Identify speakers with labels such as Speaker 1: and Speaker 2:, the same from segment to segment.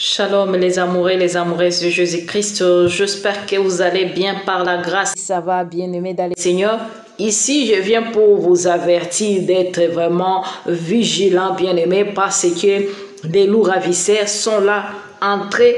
Speaker 1: Shalom les amoureux, les amoureuses de Jésus-Christ. J'espère que vous allez bien par la grâce. Ça va, bien-aimés dans le Seigneur. Ici, je viens pour vous avertir d'être vraiment vigilants, bien-aimés, parce que des loups ravisseurs sont là en train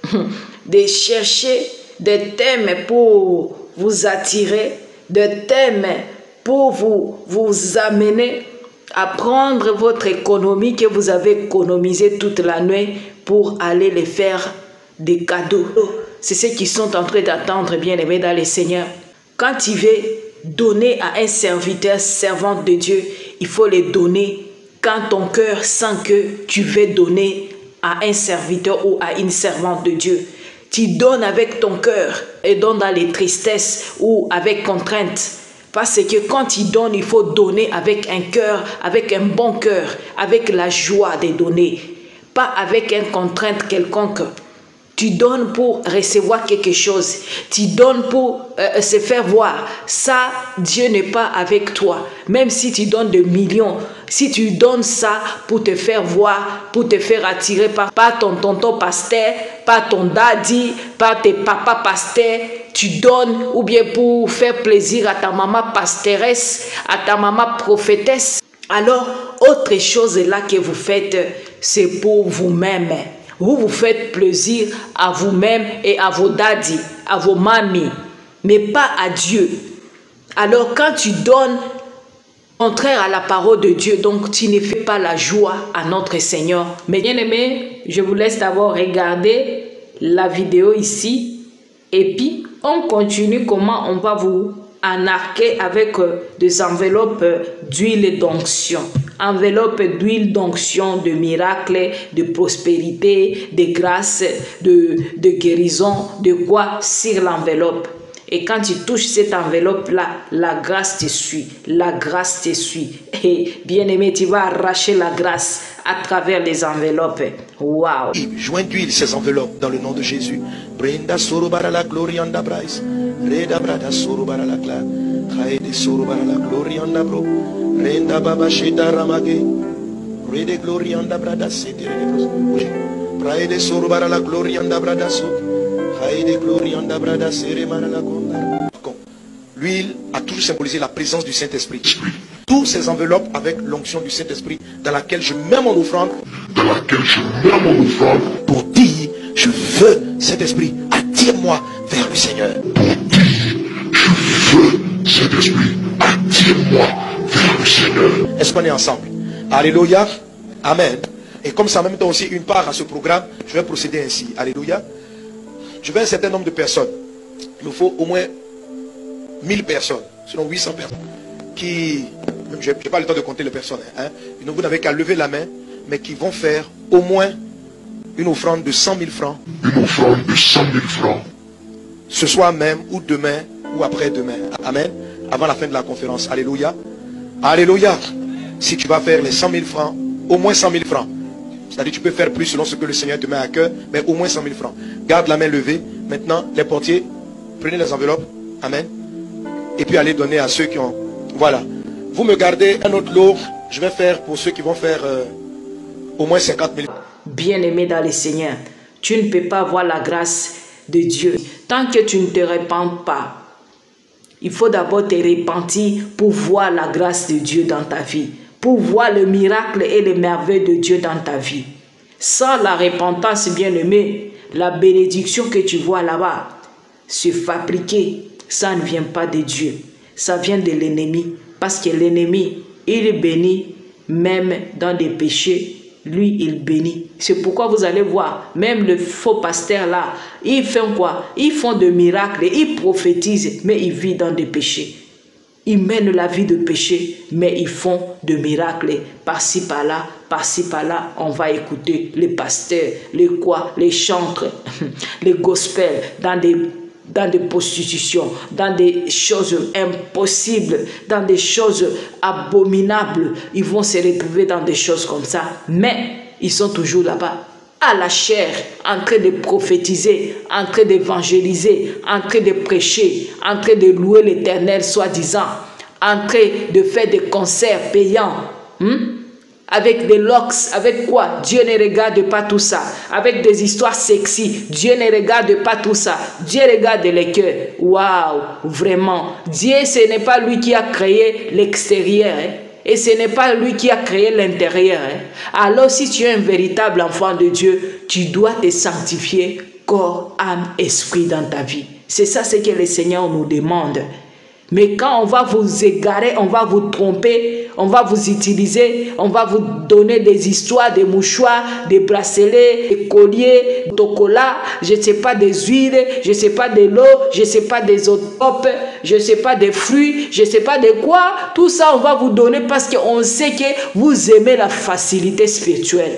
Speaker 1: de chercher des thèmes pour vous attirer, des thèmes pour vous amener à prendre votre économie que vous avez économisée toute la nuit pour aller les faire des cadeaux. C'est ce qu'ils sont en train d'attendre, bien-aimés dans le Seigneur. Quand tu veux donner à un serviteur, servante de Dieu, il faut les donner quand ton cœur sent que tu veux donner à un serviteur ou à une servante de Dieu. Tu donnes avec ton cœur et donnes dans les tristesses ou avec contrainte. Parce que quand tu donnes, il faut donner avec un cœur, avec un bon cœur, avec la joie de donner. Pas avec une contrainte quelconque. Tu donnes pour recevoir quelque chose. Tu donnes pour se faire voir. Ça, Dieu n'est pas avec toi. Même si tu donnes des millions, si tu donnes ça pour te faire voir, pour te faire attirer par ton tonton pasteur, par ton daddy, par tes papas pasteurs, tu donnes ou bien pour faire plaisir à ta maman pastoresse, à ta maman prophétesse. Alors, autre chose là que vous faites, c'est pour vous-même. Vous vous faites plaisir à vous-même et à vos daddies, à vos mamies, mais pas à Dieu. Alors quand tu donnes contraire à la parole de Dieu, donc tu ne fais pas la joie à notre Seigneur. Mais bien aimé, je vous laisse d'abord regarder la vidéo ici et puis on continue comment on va vous anarquer avec des enveloppes d'huile d'onction. Enveloppe d'huile d'onction, de miracles, de prospérité, de grâce, de guérison, de quoi sur l'enveloppe. Et quand tu touches cette enveloppe-là, la grâce te suit. La grâce te suit. Et bien aimé, tu vas arracher la grâce à travers les enveloppes. Waouh!
Speaker 2: Joins d'huile ces enveloppes dans le nom de Jésus. Brenda sorobara la glorianda brais. Reda brada sorobara la cla. Raede sorobara la glorianda bro. Renda baba sheda ramage. Rede glorianda brada sete. Raede sorobara la glorianda brada so. Raede glorianda brada sere mara la gonda. L'huile a toujours symbolisé la présence du Saint-Esprit. Toutes ces enveloppes avec l'onction du Saint-Esprit dans laquelle je mets mon offrande. Pour dire, je veux, Saint-Esprit, attire-moi vers le Seigneur. Je veux, Saint-Esprit, attire-moi vers le Seigneur. Est-ce qu'on est ensemble? Alléluia. Amen. Et comme ça en même temps aussi une part à ce programme, je vais procéder ainsi. Alléluia. Je veux un certain nombre de personnes. Il nous faut au moins 1000 personnes, sinon 800 personnes. Qui, je n'ai pas le temps de compter les personnes. Hein. Vous n'avez qu'à lever la main, mais qui vont faire au moins une offrande de 100 000 francs. Une offrande de 100 000 francs. Ce soir même, ou demain, ou après-demain. Amen. Avant la fin de la conférence. Alléluia. Alléluia. Si tu vas faire les 100 000 francs, au moins 100 000 francs. C'est-à-dire tu peux faire plus selon ce que le Seigneur te met à cœur, mais au moins 100 000 francs. Garde la main levée. Maintenant, les portiers, prenez les enveloppes. Amen. Et puis allez donner à ceux qui ont... Voilà. Vous me gardez un autre lot. Je vais faire pour ceux qui vont faire au moins 50 000.
Speaker 1: Bien-aimé dans le Seigneur, tu ne peux pas voir la grâce de Dieu tant que tu ne te repens pas. Il faut d'abord te repentir pour voir la grâce de Dieu dans ta vie, pour voir le miracle et les merveilles de Dieu dans ta vie. Sans la repentance, bien-aimé, la bénédiction que tu vois là-bas se fabriquer, ça ne vient pas de Dieu. Ça vient de l'ennemi. Parce que l'ennemi, il bénit même dans des péchés. Lui, il bénit. C'est pourquoi vous allez voir, même le faux pasteur là, ils font quoi? Ils font des miracles, ils prophétisent, mais ils vivent dans des péchés. Ils mènent la vie de péché, mais ils font de miracles. Par-ci, par-là, on va écouter les pasteurs, les quoi, les chantres, les gospels, dans des prostitutions, dans des choses impossibles, dans des choses abominables. Ils vont se retrouver dans des choses comme ça. Mais ils sont toujours là-bas, à la chair, en train de prophétiser, en train d'évangéliser, en train de prêcher, en train de louer l'Éternel, soi-disant, en train de faire des concerts payants. avec des locks, avec quoi? Dieu ne regarde pas tout ça. Avec des histoires sexy, Dieu ne regarde pas tout ça. Dieu regarde les cœurs. Waouh, vraiment. Dieu, ce n'est pas lui qui a créé l'extérieur. Hein? Et ce n'est pas lui qui a créé l'intérieur. Hein? Alors si tu es un véritable enfant de Dieu, tu dois te sanctifier corps, âme, esprit dans ta vie. C'est ça ce que le Seigneur nous demande. Mais quand on va vous égarer, on va vous tromper, on va vous utiliser, on va vous donner des histoires, des mouchoirs, des bracelets, des colliers, des chocolats, je ne sais pas, des huiles, je ne sais pas, de l'eau, je ne sais pas, des autopes, je ne sais pas, des fruits, je ne sais pas de quoi. Tout ça, on va vous donner parce qu'on sait que vous aimez la facilité spirituelle.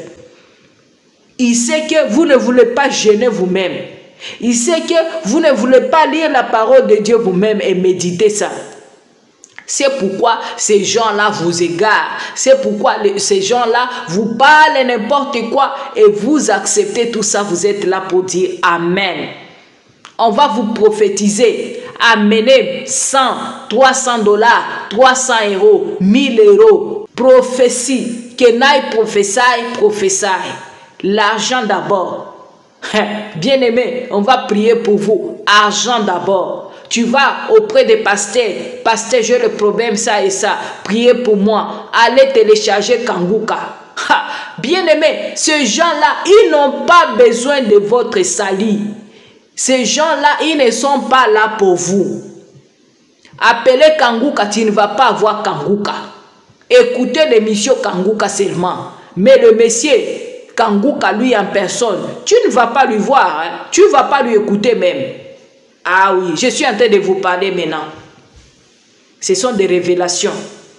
Speaker 1: Il sait que vous ne voulez pas gêner vous-même. Il sait que vous ne voulez pas lire la parole de Dieu vous-même et méditer ça. C'est pourquoi ces gens-là vous égarent. C'est pourquoi ces gens-là vous parlent n'importe quoi et vous acceptez tout ça. Vous êtes là pour dire Amen. On va vous prophétiser. Amenez 100, 300 $, 300 €, 1000 €. Prophétie. Kenai prophétie. L'argent d'abord. Bien-aimé, on va prier pour vous. Argent d'abord. Tu vas auprès des pasteurs. Pasteur, j'ai le problème, ça et ça. Priez pour moi. Allez télécharger Kanguka. Bien-aimé, ces gens-là, ils n'ont pas besoin de votre salut. Ces gens-là, ils ne sont pas là pour vous. Appelez Kanguka, tu ne vas pas avoir Kanguka. Écoutez l'émission Kanguka seulement. Mais le monsieur Kanguka, lui en personne, tu ne vas pas lui voir, hein? Tu ne vas pas lui écouter même. Ah oui, je suis en train de vous parler maintenant. Ce sont des révélations.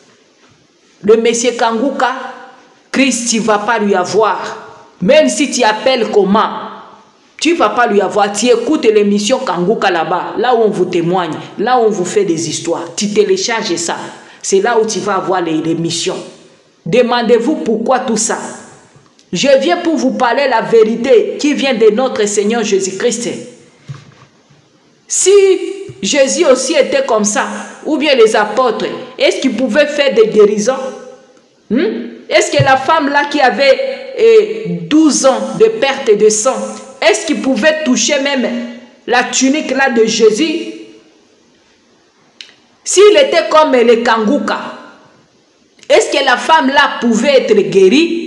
Speaker 1: Le monsieur Kanguka, Christ, tu ne vas pas lui avoir. Même si tu appelles comment, tu ne vas pas lui avoir. Tu écoutes l'émission Kanguka là-bas, là où on vous témoigne, là où on vous fait des histoires. Tu télécharges ça. C'est là où tu vas avoir l'émission. Demandez-vous pourquoi tout ça. Je viens pour vous parler la vérité qui vient de notre Seigneur Jésus-Christ. Si Jésus aussi était comme ça, ou bien les apôtres, est-ce qu'ils pouvaient faire des guérisons? Est-ce que la femme là qui avait 12 ans de perte de sang, est-ce qu'il pouvait toucher même la tunique là de Jésus? S'il était comme les Kanguka, est-ce que la femme là pouvait être guérie?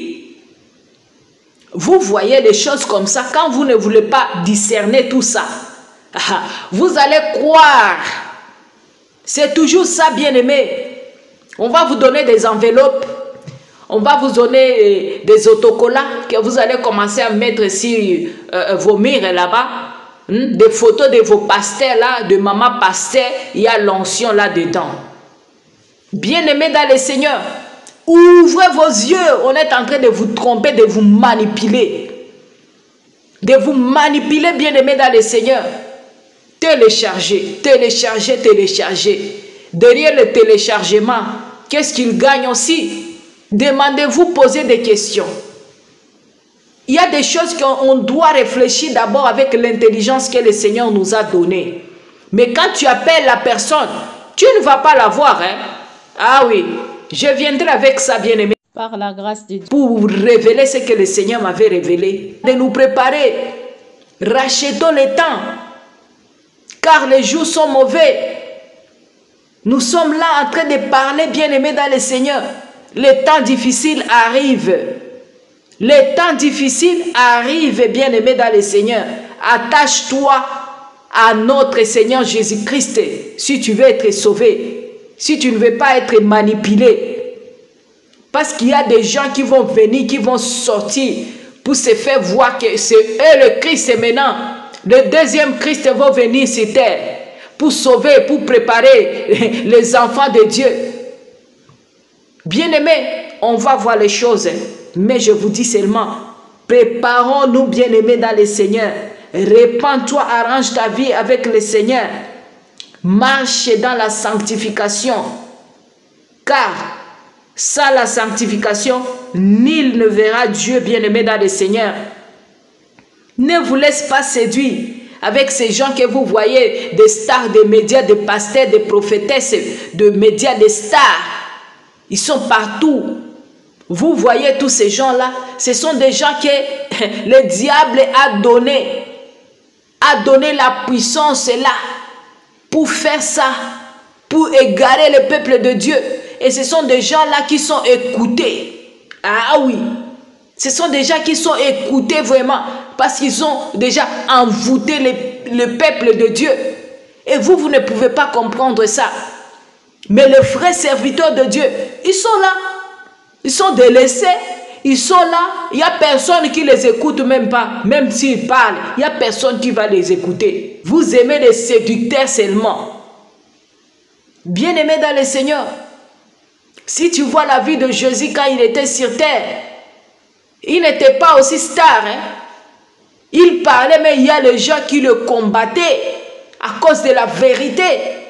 Speaker 1: Vous voyez les choses comme ça, quand vous ne voulez pas discerner tout ça, vous allez croire. C'est toujours ça, bien-aimé. On va vous donner des enveloppes, on va vous donner des autocollants que vous allez commencer à mettre sur vos murs là-bas. Des photos de vos pasteurs là, de maman pasteur, il y a l'onction là-dedans. Bien-aimé dans le Seigneur, ouvrez vos yeux, on est en train de vous tromper, de vous manipuler. De vous manipuler, bien-aimé dans le Seigneur. Téléchargez. Derrière le téléchargement, qu'est-ce qu'il gagne aussi? Demandez-vous, posez des questions. Il y a des choses qu'on doit réfléchir d'abord avec l'intelligence que le Seigneur nous a donnée. Mais quand tu appelles la personne, tu ne vas pas la voir. Hein? Ah oui, je viendrai avec ça, bien-aimé.
Speaker 3: Par la grâce de Dieu.
Speaker 1: Pour vous révéler ce que le Seigneur m'avait révélé. De nous préparer. Rachetons le temps. Car les jours sont mauvais. Nous sommes là en train de parler, bien-aimé dans le Seigneur. Les temps difficiles arrivent. Les temps difficiles arrivent, bien-aimé dans le Seigneur. Attache-toi à notre Seigneur Jésus-Christ si tu veux être sauvé, si tu ne veux pas être manipulé. Parce qu'il y a des gens qui vont venir, qui vont sortir pour se faire voir que c'est eux le Christ maintenant. Le deuxième Christ va venir sur terre pour sauver, pour préparer les enfants de Dieu. Bien-aimés, on va voir les choses. Mais je vous dis seulement, préparons-nous, bien-aimés dans le Seigneur. Répands-toi, arrange ta vie avec le Seigneur. Marche dans la sanctification. Car sans la sanctification, nul ne verra Dieu, bien-aimé dans le Seigneur. Ne vous laisse pas séduire avec ces gens que vous voyez, des stars, des médias, des pasteurs, des prophétesses, des médias, des stars. Ils sont partout. Vous voyez tous ces gens-là, ce sont des gens que le diable a donné la puissance là pour faire ça, pour égarer le peuple de Dieu. Et ce sont des gens-là qui sont écoutés. Ah oui, ce sont des gens qui sont écoutés vraiment parce qu'ils ont déjà envoûté le peuple de Dieu. Et vous ne pouvez pas comprendre ça. Mais les vrais serviteurs de Dieu, ils sont là. Ils sont délaissés. Ils sont là. Il n'y a personne qui les écoute même pas. Même s'ils parlent, il n'y a personne qui va les écouter. Vous aimez les séducteurs seulement. Bien-aimés dans le Seigneur, si tu vois la vie de Jésus quand il était sur terre, il n'était pas aussi star. Hein? Il parlait, mais il y a les gens qui le combattaient à cause de la vérité.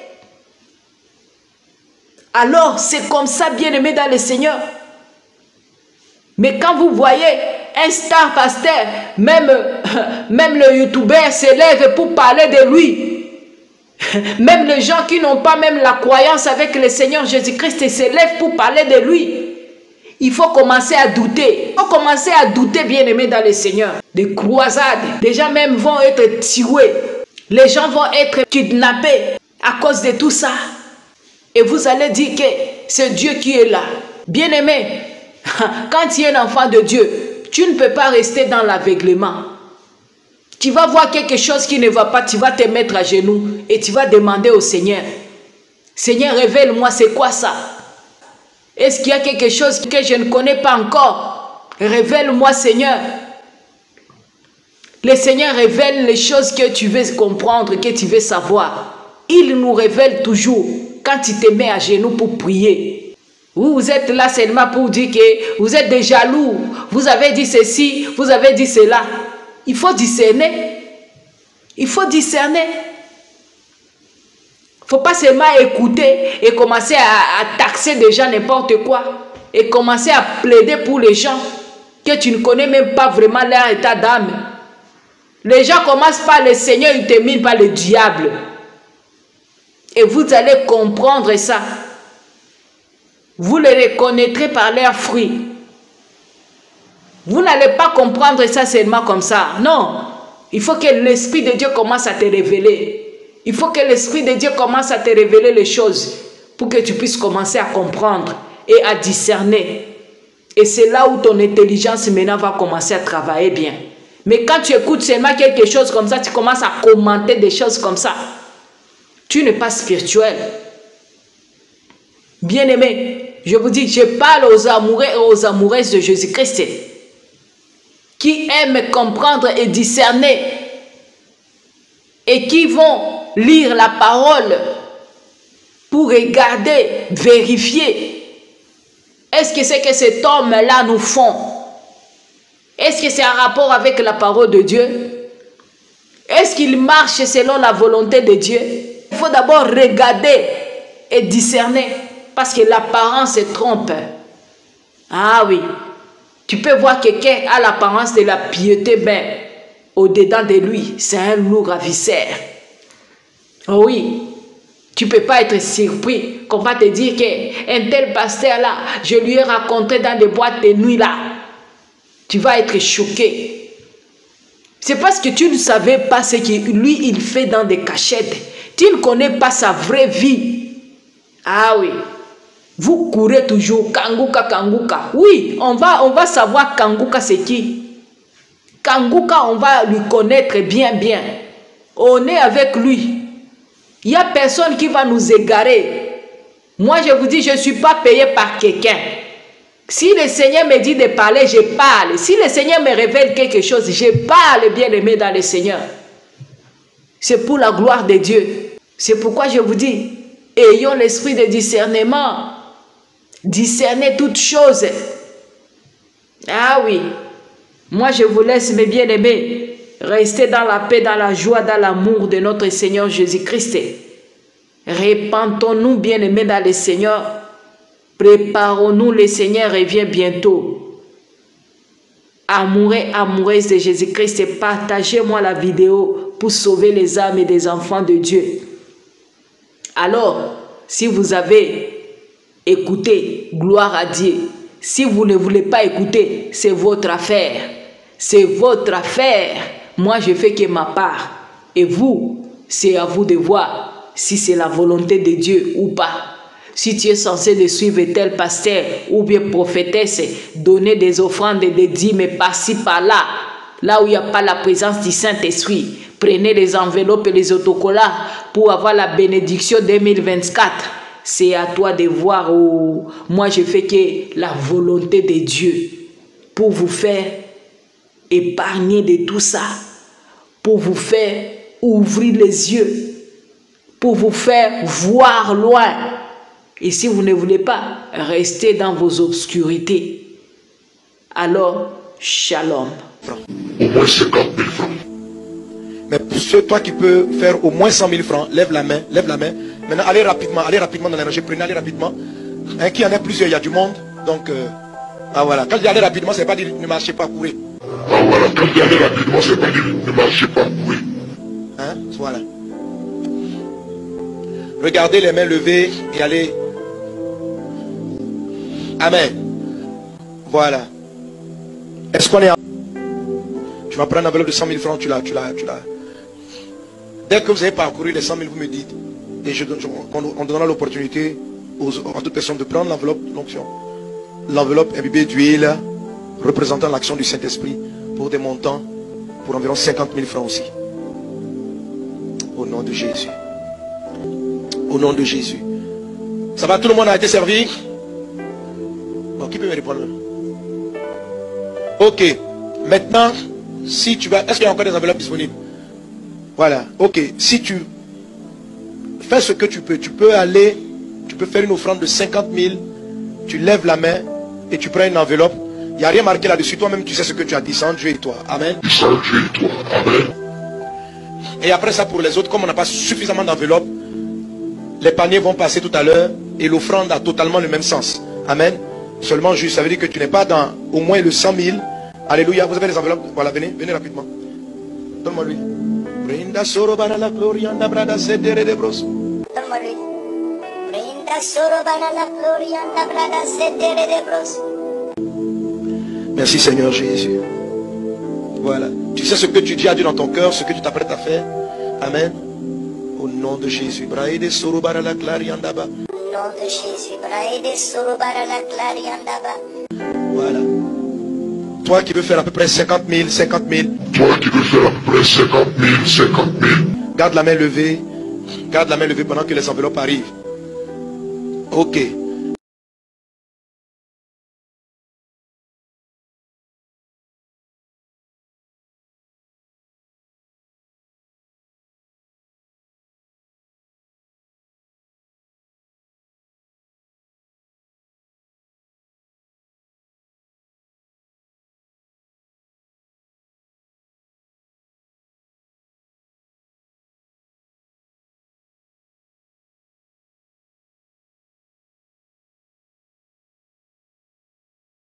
Speaker 1: Alors, c'est comme ça, bien-aimés dans le Seigneur. Mais quand vous voyez un star pasteur, même le youtubeur s'élève pour parler de lui. Même les gens qui n'ont pas même la croyance avec le Seigneur Jésus-Christ s'élèvent pour parler de lui. Il faut commencer à douter. Il faut commencer à douter, bien-aimés dans le Seigneur. Des croisades, les gens même vont être tués. Les gens vont être kidnappés à cause de tout ça. Et vous allez dire que c'est Dieu qui est là. Bien-aimé, quand tu es un enfant de Dieu, tu ne peux pas rester dans l'aveuglement. Tu vas voir quelque chose qui ne va pas, tu vas te mettre à genoux et tu vas demander au Seigneur. Seigneur, révèle-moi, c'est quoi ça? Est-ce qu'il y a quelque chose que je ne connais pas encore? Révèle-moi, Seigneur. Le Seigneur révèle les choses que tu veux comprendre, que tu veux savoir. Il nous révèle toujours quand tu te mets à genoux pour prier. Vous êtes là seulement pour dire que vous êtes des jaloux. Vous avez dit ceci, vous avez dit cela. Il faut discerner. Il faut discerner. Il ne faut pas seulement écouter et commencer à taxer des gens n'importe quoi. Et commencer à plaider pour les gens que tu ne connais même pas vraiment leur état d'âme. Les gens commencent par le Seigneur, ils terminent par le diable. Et vous allez comprendre ça. Vous les reconnaîtrez par leurs fruits. Vous n'allez pas comprendre ça seulement comme ça. Non. Il faut que l'Esprit de Dieu commence à te révéler. Il faut que l'Esprit de Dieu commence à te révéler les choses pour que tu puisses commencer à comprendre et à discerner. Et c'est là où ton intelligence maintenant va commencer à travailler bien. Mais quand tu écoutes seulement quelque chose comme ça, tu commences à commenter des choses comme ça. Tu n'es pas spirituel. Bien-aimé, je vous dis, je parle aux amoureux et aux amoureuses de Jésus-Christ qui aiment comprendre et discerner et qui vont lire la parole pour regarder, vérifier. Est-ce que c'est que cet homme-là nous font? Est-ce que c'est un rapport avec la parole de Dieu? Est-ce qu'il marche selon la volonté de Dieu? Il faut d'abord regarder et discerner parce que l'apparence se trompe. Ah oui. Tu peux voir quelqu'un à l'apparence de la piété, mais au-dedans de lui, c'est un loup ravisseur. Oh oui, tu ne peux pas être surpris qu'on va te dire qu'un tel pasteur-là, je lui ai raconté dans des boîtes de nuit là. Tu vas être choqué. C'est parce que tu ne savais pas ce que lui, il fait dans des cachettes. Tu ne connais pas sa vraie vie. Ah oui. Vous courez toujours, Kanguka, Kanguka. Oui, on va savoir Kanguka c'est qui. Kanguka, on va lui connaître bien, bien. On est avec lui. Il n'y a personne qui va nous égarer. Moi, je vous dis, je ne suis pas payé par quelqu'un. Si le Seigneur me dit de parler, je parle. Si le Seigneur me révèle quelque chose, je parle, bien-aimé dans le Seigneur. C'est pour la gloire de Dieu. C'est pourquoi je vous dis, ayons l'esprit de discernement. Discerner toutes choses. Ah oui. Moi, je vous laisse, mes bien-aimés, rester dans la paix, dans la joie, dans l'amour de notre Seigneur Jésus-Christ. Répentons-nous, bien-aimés, dans le Seigneur. Préparons-nous, le Seigneur revient bientôt. Amoureux, amoureuses de Jésus-Christ, partagez-moi la vidéo pour sauver les âmes et des enfants de Dieu. Alors, si vous avez écoutez, gloire à Dieu. Si vous ne voulez pas écouter, c'est votre affaire. C'est votre affaire. Moi, je fais que ma part. Et vous, c'est à vous de voir si c'est la volonté de Dieu ou pas. Si tu es censé de suivre tel pasteur ou bien prophétesse, donner des offrandes et des dîmes par-ci, par-là, là où il n'y a pas la présence du Saint-Esprit, prenez les enveloppes et les autocollants pour avoir la bénédiction 2024. C'est à toi de voir. Moi, je fais que la volonté de Dieu pour vous faire épargner de tout ça, pour vous faire ouvrir les yeux, pour vous faire voir loin. Et si vous ne voulez pas rester dans vos obscurités, alors shalom.
Speaker 2: Au moins 50 000 francs. Mais pour toi qui peux faire au moins 100 000 francs, lève la main, lève la main. Maintenant, allez rapidement dans les rangées, prenez, allez rapidement. Qui en a plusieurs, il y a du monde. Donc, voilà. Quand je dis allez rapidement, c'est pas dire ne marchez pas, courez.
Speaker 3: Voilà. Quand je dis allez rapidement, c'est pas dire ne marchez pas, courez.
Speaker 2: Hein? Voilà. Regardez les mains levées et allez. Amen. Voilà. Est-ce qu'on est en... Tu vas prendre une enveloppe de 100 000 francs, tu l'as. Dès que vous avez parcouru les 100 000, vous me dites. Et on donnera l'opportunité à toute personne de prendre l'enveloppe d'onction. L'enveloppe imbibée d'huile représentant l'action du Saint-Esprit pour des montants pour environ 50 000 francs aussi. Au nom de Jésus. Au nom de Jésus. Ça va, tout le monde a été servi? Bon, qui peut me répondre? Ok. Maintenant, si tu vas... Est-ce qu'il y a encore des enveloppes disponibles? Voilà. Ok. Si tu fais ce que tu peux aller, tu peux faire une offrande de 50 000, tu lèves la main et tu prends une enveloppe. Il n'y a rien marqué là-dessus. Toi-même, tu sais ce que tu as dit. Sans Dieu et toi. Amen.
Speaker 3: Sans Dieu et toi. Amen.
Speaker 2: Et après ça, pour les autres, comme on n'a pas suffisamment d'enveloppes, les paniers vont passer tout à l'heure et l'offrande a totalement le même sens. Amen. Seulement juste, ça veut dire que tu n'es pas dans au moins le 100 000. Alléluia. Vous avez les enveloppes? Voilà, venez rapidement. Donne-moi lui. Brinda soro bana la gloria anda brada sedere de bros.
Speaker 4: Donne-moi lui. Brinda soro bana la gloria anda brada sedere de bros.
Speaker 2: Merci Seigneur Jésus. Voilà. Tu sais ce que tu dis à Dieu dans ton cœur, ce que tu t'apprêtes à faire. Amen. Au nom de Jésus. Braide soro bana la gloria anda ba.
Speaker 4: Au nom de Jésus. Braide soro bana la gloria anda ba.
Speaker 2: Voilà. Toi qui veux faire à peu près 50 000, 50 000.
Speaker 3: Toi qui veux faire à peu près 50 000, 50 000.
Speaker 2: Garde la main levée. Garde la main levée pendant que les enveloppes arrivent. Ok.